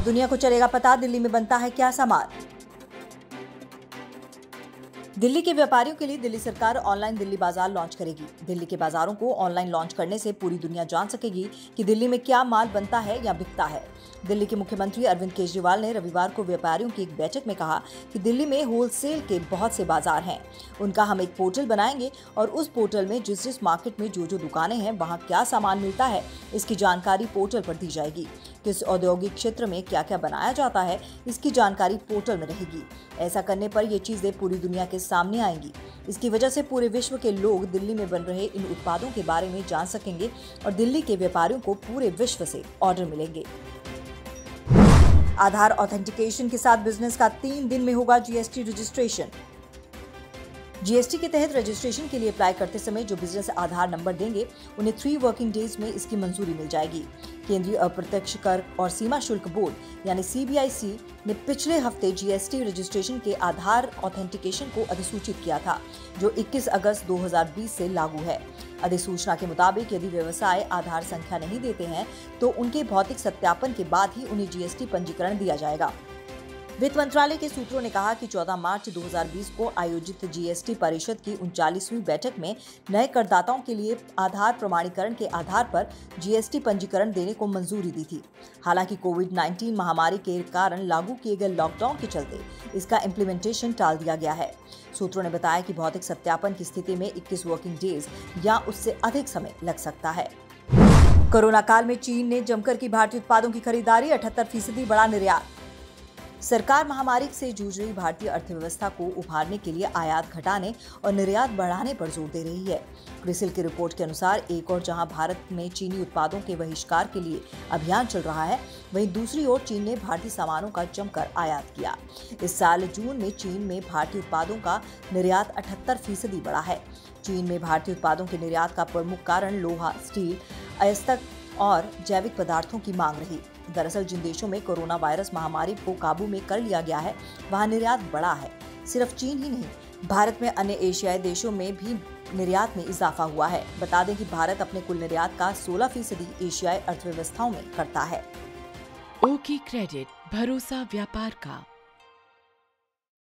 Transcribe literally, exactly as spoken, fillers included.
अब दुनिया को चलेगा पता, दिल्ली में बनता है क्या सामान। दिल्ली के व्यापारियों के लिए दिल्ली सरकार ऑनलाइन दिल्ली बाजार लॉन्च करेगी। दिल्ली के बाजारों को ऑनलाइन लॉन्च करने से पूरी दुनिया जान सकेगी कि दिल्ली में क्या माल बनता है या बिकता है। दिल्ली के मुख्यमंत्री अरविंद केजरीवाल ने रविवार को व्यापारियों की एक बैठक में कहा कि दिल्ली में होलसेल के बहुत से बाजार हैं। उनका हम एक पोर्टल बनाएंगे और उस पोर्टल में जिस जिस मार्केट में जो जो दुकानें हैं वहां क्या सामान मिलता है इसकी जानकारी पोर्टल पर दी जाएगी। किस औद्योगिक क्षेत्र में क्या क्या बनाया जाता है इसकी जानकारी पोर्टल में रहेगी। ऐसा करने पर ये चीजें पूरी दुनिया के सामने आएंगी। इसकी वजह से पूरे विश्व के लोग दिल्ली में बन रहे इन उत्पादों के बारे में जान सकेंगे और दिल्ली के व्यापारियों को पूरे विश्व से ऑर्डर मिलेंगे। आधार ऑथेंटिकेशन के साथ बिजनेस का तीन दिन में होगा जीएसटी रजिस्ट्रेशन। जीएसटी के तहत रजिस्ट्रेशन के लिए अप्लाई करते समय जो बिजनेस आधार नंबर देंगे उन्हें थ्री वर्किंग डेज में इसकी मंजूरी मिल जाएगी। केंद्रीय अप्रत्यक्ष कर और सीमा शुल्क बोर्ड यानी सीबीआईसी ने पिछले हफ्ते जीएसटी रजिस्ट्रेशन के आधार ऑथेंटिकेशन को अधिसूचित किया था, जो इक्कीस अगस्त दो हज़ार बीस से लागू है। अधिसूचना के मुताबिक यदि व्यवसाय आधार संख्या नहीं देते हैं तो उनके भौतिक सत्यापन के बाद ही उन्हें जीएसटी पंजीकरण दिया जाएगा। वित्त मंत्रालय के सूत्रों ने कहा कि चौदह मार्च दो हज़ार बीस को आयोजित जीएसटी परिषद की उनचालीसवीं बैठक में नए करदाताओं के लिए आधार प्रमाणीकरण के आधार पर जीएसटी पंजीकरण देने को मंजूरी दी थी। हालांकि कोविड उन्नीस महामारी के कारण लागू किए गए लॉकडाउन के चलते इसका इम्प्लीमेंटेशन टाल दिया गया है। सूत्रों ने बताया कि भौतिक सत्यापन की स्थिति में इक्कीस वर्किंग डेज या उससे अधिक समय लग सकता है। कोरोना काल में चीन ने जमकर की भारतीय उत्पादों की खरीदारी, अठहत्तर फीसदी बढ़ा निर्यात। सरकार महामारी से जूझ रही भारतीय अर्थव्यवस्था को उभारने के लिए आयात घटाने और निर्यात बढ़ाने पर जोर दे रही है। क्रिसिल की रिपोर्ट के अनुसार एक और जहां भारत में चीनी उत्पादों के बहिष्कार के लिए अभियान चल रहा है, वहीं दूसरी ओर चीन ने भारतीय सामानों का जमकर आयात किया। इस साल जून में चीन में भारतीय उत्पादों का निर्यात अठहत्तर फीसदी बढ़ा है। चीन में भारतीय उत्पादों के निर्यात का प्रमुख कारण लोहा, स्टील, अयस्क और जैविक पदार्थों की मांग रही। दरअसल जिन देशों में कोरोना वायरस महामारी को काबू में कर लिया गया है वहां निर्यात बढ़ा है। सिर्फ चीन ही नहीं, भारत में अन्य एशियाई देशों में भी निर्यात में इजाफा हुआ है। बता दें कि भारत अपने कुल निर्यात का सोलह फीसदी एशियाई अर्थव्यवस्थाओं में करता है। ओकी क्रेडिट, भरोसा व्यापार का।